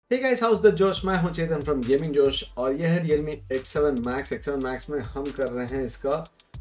Hey guys, house the जोश। मैं हूं चेतन फ्रॉम गेमिंग जोश और यह है Realme X7 Max। X7 Max में हम कर रहे हैं इसका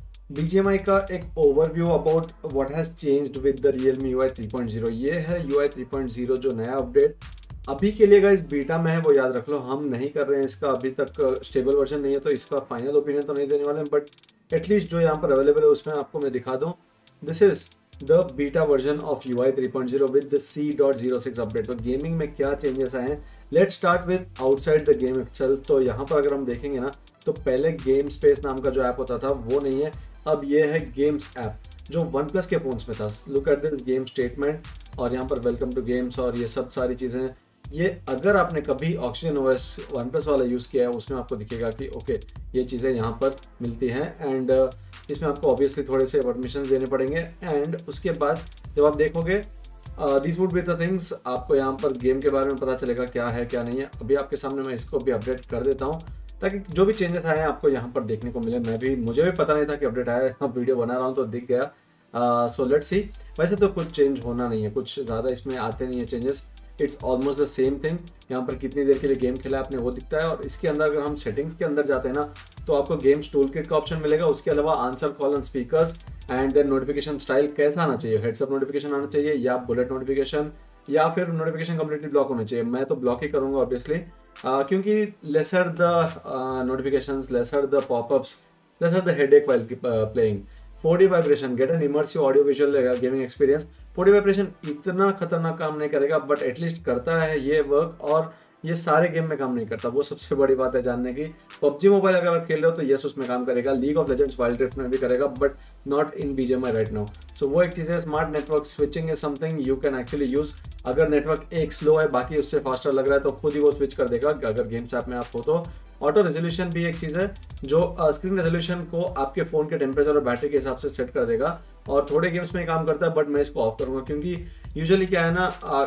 BGMI का एक overview about what has changed with the Realme UI 3.0। ये है UI 3.0 जो नया अपडेट अभी के लिए गाइस बीटा में है, वो याद रख लो। हम नहीं कर रहे हैं इसका, अभी तक स्टेबल वर्जन नहीं है, तो इसका फाइनल ओपिनियन तो नहीं देने वाले हैं, बट एटलीस्ट जो यहाँ पर अवेलेबल है उसमें आपको मैं दिखा दूँ। This is the beta version of UI 3.0 with the C.06 update. तो गेमिंग में क्या चेंजेस आए हैं, let's start with outside the game itself. तो यहाँ पर अगर हम देखेंगे ना, तो पहले गेम स्पेस नाम का जो ऐप होता था वो नहीं है, अब ये है गेम्स ऐप जो वन प्लस के फोन्स में था। Look at this game statement और यहाँ पर वेलकम टू गेम्स और ये सब सारी चीज़ें। ये अगर आपने कभी ऑक्सीजन ओएस वन प्लस वाला यूज़ किया है उसमें आपको दिखेगा कि ओके ये चीज़ें यहाँ पर मिलती हैं। एंड इसमें आपको ऑब्वियसली थोड़े से परमिशन देने पड़ेंगे। एंड उसके बाद जब आप देखोगे this would be the things, आपको यहाँ पर गेम के बारे में पता चलेगा क्या है क्या नहीं है। अभी आपके सामने मैं इसको भी अपडेट कर देता हूँ ताकि जो भी चेंजेस आए हैं आपको यहाँ पर देखने को मिले। मुझे भी पता नहीं था कि अपडेट आया है, अब वीडियो बना रहा हूँ तो दिख गया। So let's see. वैसे तो कुछ चेंज होना नहीं है, कुछ ज़्यादा इसमें आते नहीं है changes. It's almost the same thing. यहाँ पर कितनी देर के लिए गेम खेला आपने वो दिखता है। और इसके अंदर अगर हम सेटिंग्स के अंदर जाते हैं ना, तो आपको गेम्स टूल किट का ऑप्शन मिलेगा। उसके अलावा answer call on speakers and then notification style कैसा आना चाहिए, हेड्सअप नोटिफिकेशन आना चाहिए या बुलेट नोटिफिकेशन, या फिर नोटिफिकेशन कम्प्लीटली ब्लॉक होना चाहिए। मैं तो ब्लॉक ही करूंगा ऑब्वियसली, क्योंकि lesser the notifications, lesser the popups, lesser the headache while playing. 4D vibration, get an immersive audio visual gaming experience. 4D vibration इतना खतरनाक काम नहीं करेगा, बट एटलीस्ट करता है ये वर्क। और ये सारे गेम में काम नहीं करता, वो सबसे बड़ी बात है जानने की। PUBG मोबाइल अगर आप खेल रहे हो तो यस उसमें काम करेगा, League of Legends Wild Rift में भी करेगा, but not in BGMI right now. So वो एक चीज़ है। Smart network switching is something you can actually use. अगर नेटवर्क एक स्लो है बाकी उससे फास्टर लग रहा है तो खुद ही वो स्विच कर देगा अगर गेम्स ऐप में आप हो तो। ऑटो रेजोल्यूशन भी एक चीज़ है जो स्क्रीन रेजोल्यूशन को आपके फ़ोन के टेम्परेचर और बैटरी के हिसाब से सेट कर देगा। और थोड़े गेम्स में काम करता है, बट मैं इसको ऑफ करूँगा क्योंकि यूजुअली क्या है ना,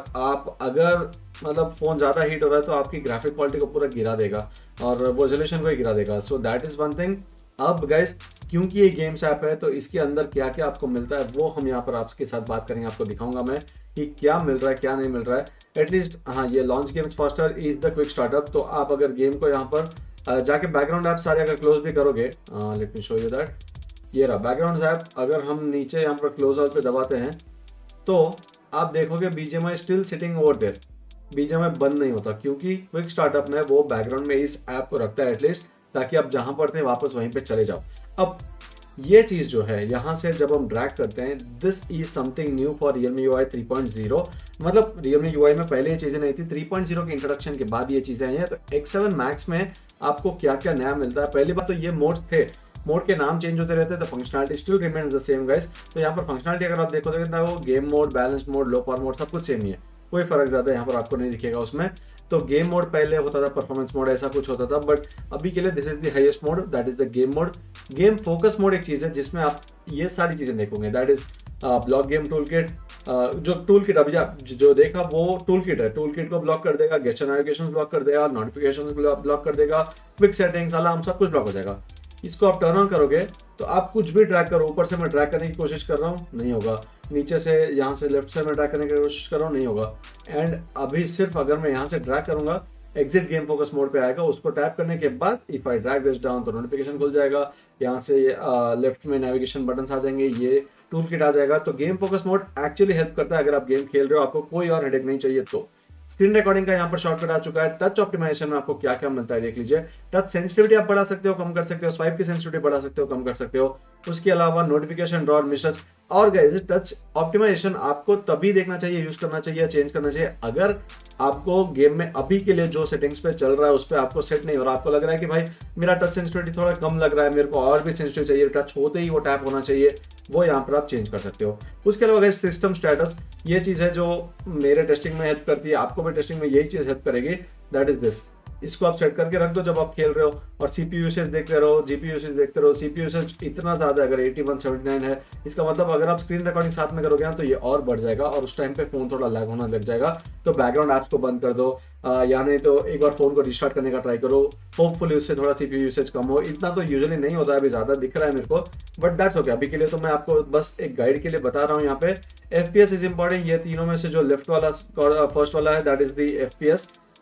आप अगर मतलब फ़ोन ज़्यादा हीट हो रहा है तो आपकी ग्राफिक क्वालिटी को पूरा गिरा देगा और वो रेजोल्यूशन को ही गिरा देगा। So that is one thing. अब गाइस, क्योंकि ये गेम्स ऐप है तो इसके अंदर क्या क्या आपको मिलता है वो हम यहाँ पर आपके साथ बात करेंगे। आपको दिखाऊंगा मैं कि क्या मिल रहा है क्या नहीं मिल रहा है एटलीस्ट। हाँ, ये launch games faster is the quick startup. तो आप अगर गेम को यहाँ पर जाके बैकग्राउंड ऐप सारे अगर क्लोज भी करोगे, let me show you that. ये रहा बैकग्राउंड ऐप। अगर हम नीचे यहाँ पर क्लोज ऑल पे दबाते हैं तो आप देखोगे BGMI still sitting over there. BGMI बंद नहीं होता क्योंकि क्विक स्टार्टअप में वो बैकग्राउंड में इस ऐप को रखता है एटलीस्ट, ताकि आप जहां पर थे वापस वहीं पे चले जाओ। अब ये चीज जो है यहाँ से जब हम ड्रैग करते हैं, this is something new for Realme UI 3.0। मतलब Realme UI में पहले ये चीजें नहीं थी, 3.0 के इंट्रोडक्शन के बाद ये चीजें आई हैं। तो X7 Max में आपको क्या क्या नया मिलता है। पहली बात तो ये मोड्स थे, मोड के नाम चेंज होते रहते हैं, तो functionality still remains the same guys. तो यहाँ पर फंक्शनलिटी अगर आप देखोगे ना, वो game mode, balance mode, low power mode सब कुछ सेम ही है, कोई फर्क ज्यादा यहाँ पर आपको नहीं दिखेगा उसमें। तो गेम मोड पहले होता था, परफॉर्मेंस मोड ऐसा कुछ होता था, बट अभी के लिए this is the highest mode, that is the game mode. Game focus mode एक चीज है जिसमें आप ये सारी चीजें देखोगे, that is block game tool kit. जो टूल किट अभी आप जो देखा वो टूल किट है, टूल किट को ब्लॉक कर देगा, गेस्चर नेविगेशन ब्लॉक कर देगा, नोटिफिकेशन ब्लॉक कर देगा, क्विक सेटिंग्स, अलार्म सब कुछ ब्लॉक हो जाएगा। इसको आप टर्न ऑन करोगे तो आप कुछ भी ड्रैग करो, ऊपर से मैं ड्रैग करने की कोशिश कर रहा हूँ नहीं होगा, नीचे से यहाँ से लेफ्ट से मैं ड्रैग करने की कोशिश कर रहा हूँ नहीं होगा। एंड अभी सिर्फ अगर मैं यहाँ से ड्रैग करूंगा, एग्जिट गेम फोकस मोड पे आएगा, उसको टैप करने के बाद if I drag this down तो नोटिफिकेशन खुल जाएगा। यहाँ से लेफ्ट में नेविगेशन बटन आ जाएंगे, ये टूल किट आ जाएगा। तो game focus mode actually help करता है अगर आप गेम खेल रहे हो, आपको कोई और हेडेक नहीं चाहिए तो। स्क्रीन रिकॉर्डिंग का यहाँ पर शॉर्टकट आ चुका है। टच ऑप्टिमाइजेशन में आपको क्या क्या मिलता है देख लीजिए। टच सेंसिटिविटी आप बढ़ा सकते हो, कम कर सकते हो, स्वाइप की सेंसिटिविटी बढ़ा सकते हो, कम कर सकते हो। उसके अलावा नोटिफिकेशन ड्रॉ, मिसटच। और गाइस, टच ऑप्टिमाइजेशन आपको तभी देखना चाहिए, यूज करना चाहिए, चेंज करना चाहिए अगर आपको गेम में अभी के लिए जो सेटिंग्स पे चल रहा है उस पर आपको सेट नहीं हो रहा, आपको लग रहा है कि भाई मेरा टच सेंसिटिविटी थोड़ा कम लग रहा है, मेरे को और भी सेंसिटिव चाहिए, टच होते ही वो टैप होना चाहिए, वो यहाँ पर आप चेंज कर सकते हो। उसके अलावा गाइस, सिस्टम स्टेटस ये चीज़ है जो मेरे टेस्टिंग में हेल्प करती है, आपको भी टेस्टिंग में यही चीज़ हेल्प करेगी, दैट इज दिस। इसको आप सेट करके रख दो जब आप खेल रहे हो, और CPU यूसेज देखते रहो, GPU यूसेज देखते रहो। CPU यूसेज इतना ज़्यादा अगर 8179 है, इसका मतलब अगर आप स्क्रीन रिकॉर्डिंग साथ में करोगे ना तो ये और बढ़ जाएगा और उस टाइम पे फ़ोन थोड़ा लैग होना लग जाएगा। तो बैकग्राउंड ऐप्स को बंद कर दो, या नहीं तो एक बार फ़ोन को रिस्टार्ट करने का ट्राई करो, होपफुली उससे थोड़ा CPU यूसेज कम हो। इतना तो यूजुअली नहीं होता है, अभी ज़्यादा दिख रहा है मेरे को, बट दैट्स ओके। अभी के लिए तो मैं आपको बस एक गाइड के लिए बता रहा हूँ। यहाँ पे FPS इज इंपॉर्टेंट। ये तीनों में से जो लेफ्ट वाला फर्स्ट वाला है दैट इज द FPS।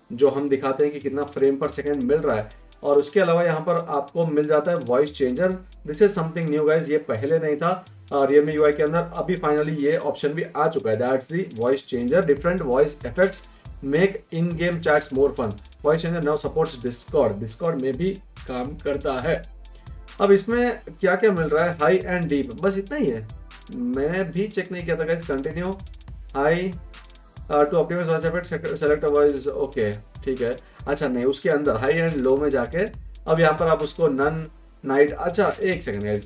जो हम दिखाते हैं कि कितना फ्रेम पर सेकेंड मिल रहा है। और उसके अलावा यहाँ पर आपको मिल जाता है voice changer. This is something new guys, ये पहले नहीं था Realme UI के अंदर, अभी फाइनली ये ऑप्शन भी आ चुका है। That's the voice changer, different voice effects make in game chats more fun. Voice changer now supports Discord, Discord में भी काम करता है। अब इसमें क्या क्या मिल रहा है, हाई एंड डीप, बस इतना ही है। मैंने भी चेक नहीं किया था guys. Continue high to optimize voice effect, select voice, okay ठीक है। अच्छा नहीं, उसके अंदर हाई एंड लो में जाके अब यहाँ पर आप उसको नन, नाइट, अच्छा एक सेकंड गाइस,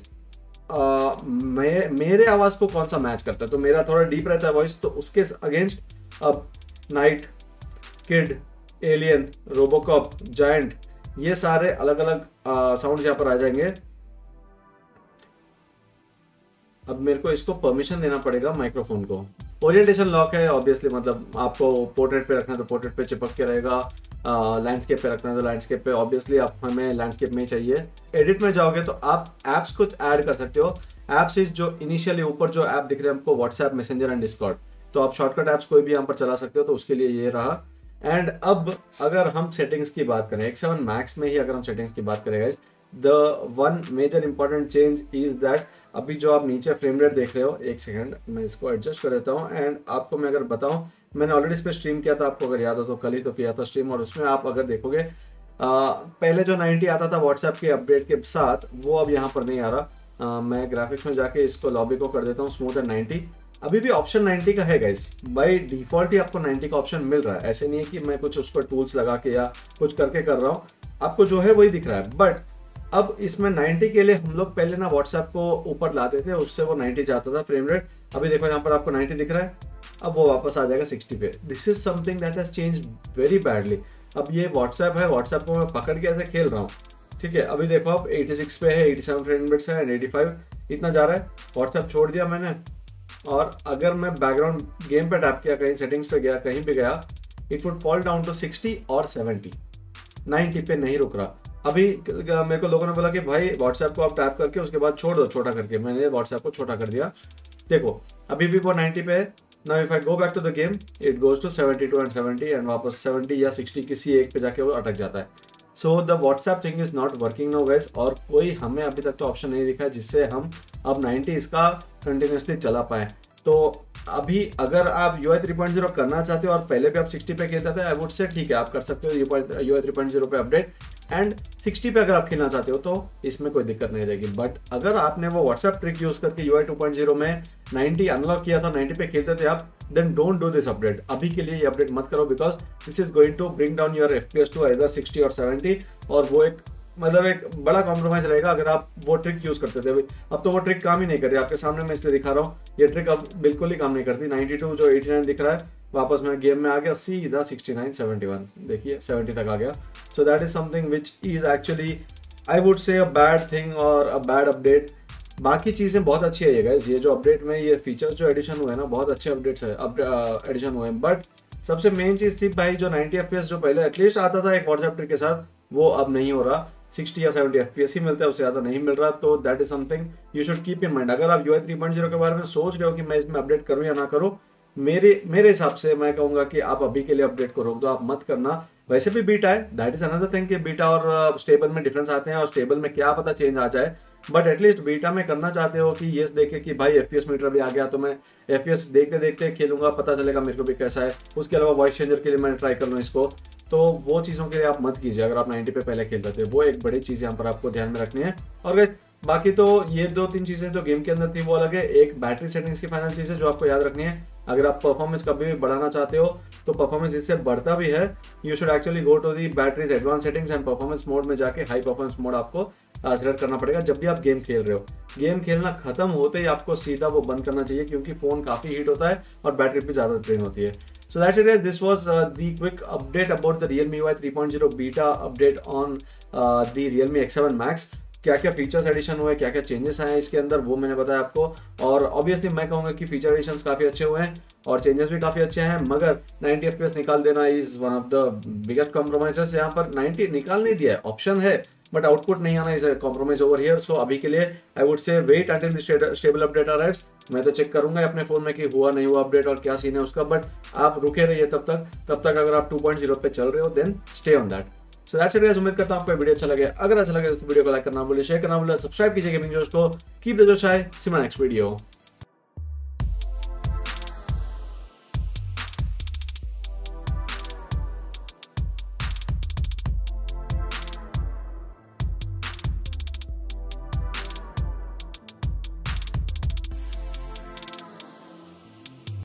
मेरे आवाज को कौन सा मैच करता है, तो मेरा थोड़ा डीप रहता है वॉइस, तो उसके अगेंस्ट अब knight, kid, alien, RoboCop, giant, ये सारे अलग अलग साउंड्स यहाँ पर आ जाएंगे। अब मेरे को इसको परमिशन देना पड़ेगा माइक्रोफोन को। ओरिएंटेशन लॉक है ऑब्वियसली, मतलब आपको पोर्ट्रेट पे रखना है तो पोर्ट्रेट पे चिपक के रहेगा, लैंडस्केप पे रखना है तो लैंडस्केप पे, ऑब्वियसली आप हमें लैंडस्केप में ही चाहिए। एडिट में जाओगे तो आप एप्स कुछ ऐड कर सकते हो। एप्स इज जो इनिशियली ऊपर जो ऐप दिख रहे हैं हमको, व्हाट्सएप, मैसेंजर एंड डिस्कॉर्ड, तो आप शॉर्टकट ऐप्स कोई भी यहाँ पर चला सकते हो, तो उसके लिए ये रहा। एंड अब अगर हम सेटिंग्स की बात करें, X7 Max में ही अगर हम सेटिंग्स की बात करें guys, the one major important change is that अभी जो आप नीचे फ्रेम रेट देख रहे हो, एक सेकंड मैं इसको एडजस्ट कर देता हूँ। एंड आपको मैं अगर बताऊँ, मैंने ऑलरेडी इस पर स्ट्रीम किया था, आपको अगर याद हो तो कल ही तो किया था स्ट्रीम, और उसमें आप अगर देखोगे पहले जो 90 आता था व्हाट्सएप के अपडेट के साथ, वो अब यहाँ पर नहीं आ रहा। मैं ग्राफिक्स में जाके इसको लॉबी को कर देता हूँ स्मूथ एंड 90। अभी भी ऑप्शन 90 का है गाइस, बाय डिफॉल्ट ही आपको 90 का ऑप्शन मिल रहा है। ऐसे नहीं है कि मैं कुछ उसको टूल्स लगा के या कुछ करके कर रहा हूँ, आपको जो है वही दिख रहा है। बट अब इसमें 90 के लिए हम लोग पहले ना व्हाट्सएप को ऊपर लाते थे, उससे वो 90 जाता था फ्रेम रेट। अभी देखो यहाँ पर आपको 90 दिख रहा है, अब वो वापस आ जाएगा 60 पे। This is something that has changed very badly. अब ये व्हाट्सएप है, व्हाट्सएप को मैं पकड़ के ऐसे खेल रहा हूँ, ठीक है। अभी देखो आप 86 पे है, 87 फ्रेम रेट है एंड 85 इतना जा रहा है। व्हाट्सएप छोड़ दिया मैंने, और अगर मैं बैकग्राउंड गेम पे टैप किया, कहीं सेटिंग्स पे गया, कहीं भी गया, it would fall down to 60 और 70, 90 पे नहीं रुक रहा। अभी मेरे को लोगों ने बोला कि भाई व्हाट्सएप को आप टैप करके उसके बाद छोड़ दो छोटा करके, मैंने व्हाट्सएप को छोटा कर दिया। देखो अभी भी वो 90 पे है। Now if I go back to the game, it goes to 72 and 70 and वापस 70 या 60 किसी एक पे जाके वो अटक जाता है। So the WhatsApp thing is not working now guys, और कोई हमें अभी तक तो ऑप्शन नहीं दिखा जिससे हम अब 90 इसका कंटिन्यूसली चला पाए। तो अभी अगर आप UI 3.0 करना चाहते हो और पहले भी आप 60 पे खेलते थे, आई वुड से ठीक है आप कर सकते हो UI 3.0 पे अपडेट, एंड 60 पे अगर आप खेलना चाहते हो तो इसमें कोई दिक्कत नहीं रहेगी। बट अगर आपने वो व्हाट्सएप ट्रिक यूज करके UI 2.0 में 90 अनलॉक किया था, 90 पे खेलते थे आप, then don't do this update. अभी के लिए ये अपडेट मत करो, because this is going to bring down your FPS to either 60 और 70, और वो एक मतलब एक बड़ा कॉम्प्रोमाइज रहेगा अगर आप वो ट्रिक यूज करते थे। अब तो वो ट्रिक काम ही नहीं कर रही, आपके सामने मैं इसलिए दिखा रहा हूँ, ये ट्रिक अब बिल्कुल ही काम नहीं करती। 92 जो 89 दिख रहा है, वापस मैं गेम में आ गया, सीधा 69 71, देखिए 70 तक आ गया। So that is something which is actually I would say a bad thing और अ बैड अपडेट। बाकी चीज़ें बहुत अच्छी है ये गाइस, ये जो अपडेट में ये फीचर्स जो एडिशन हुए हैं ना, बहुत अच्छे अपडेट्स है, एडिशन हुए हैं। बट सबसे मेन चीज़ थी भाई, जो 90 FPS जो पहले एटलीस्ट आता था एक व्हाट्सएप ट्रिक के साथ, वो अब नहीं हो रहा। 60 या 70 FPS ही मिलता है, उससे ज़्यादा नहीं मिल रहा। तो that is something you should keep in mind. अगर आप UI 3.0 के बारे में सोच रहे हो कि मैं इसमें अपडेट करूँ या ना करूँ, मेरे हिसाब से मैं कहूँगा कि आप अभी के लिए अपडेट को रोक दो, आप मत करना। वैसे भी बीटा है, दैट इज अनदर थिंग कि बीटा और स्टेबल में डिफरेंस आते हैं, और स्टेबल में क्या पता चेंज आ जाए। बट एटलीस्ट बीटा में करना चाहते हो कि ये देखे कि भाई FPS मीटर भी आ गया, तो मैं FPS देखते देखते खेलूंगा, पता चलेगा मेरे को भी कैसा है। उसके अलावा वॉइस चेंजर के लिए मैं ट्राई कर लूँ इसको, तो वो चीज़ों के लिए आप मत कीजिए। अगर आप 90 पे पहले खेलते थे, वो एक बड़ी चीज़ यहाँ पर आपको ध्यान में रखनी है। और बाकी तो ये 2-3 चीज़ें जो गेम के अंदर थी वो अलग है। एक बैटरी सेटिंग्स की फाइनल चीज़ है जो आपको याद रखनी है। अगर आप परफॉर्मेंस कभी भी बढ़ाना चाहते हो तो परफॉर्मेंस इससे बढ़ता भी है, you should actually go to the batteries advance settings and performance mode में जाके हाई परफॉर्मेंस मोड आपको सिलेक्ट करना पड़ेगा जब भी आप गेम खेल रहे हो। गेम खेलना खत्म होते ही आपको सीधा वो बंद करना चाहिए, क्योंकि फोन काफ़ी हीट होता है और बैटरी भी ज़्यादा ड्रेन होती है। So that's it guys, this was the quick update about the Realme UI 3.0 beta update on the Realme X7 Max। क्या क्या फीचर्स एडिशन हुए, क्या क्या चेंजेस आए इसके अंदर, वो मैंने बताया आपको। और ऑब्वियसली मैं कहूँगा कि फीचर एडिशंस काफ़ी अच्छे हुए हैं और चेंजेस भी काफ़ी अच्छे हैं, मगर 90 FPS निकाल देना is one of the biggest compromises. यहाँ पर 90 निकाल नहीं दिया है, ऑप्शन है, बट आउटपुट नहीं आना is compromise over here. So अभी के लिए I would say wait until stable update arrives. मैं तो चेक करूंगा अपने फोन में कि हुआ नहीं हुआ अपडेट और क्या सीन है उसका, बट आप रुके रहिए तब तक अगर आप 2.0 पे चल रहे हो then stay on that. So that's it guys, उम्मीद करता हूं आपको वीडियो अच्छा लगे। अगर अच्छा लगे तो वीडियो को लाइक करना भूलिए, शेयर करना भूलिए, सब्सक्राइब कीजिए गेमिंग जोश को। Keep the josh high, see you next video.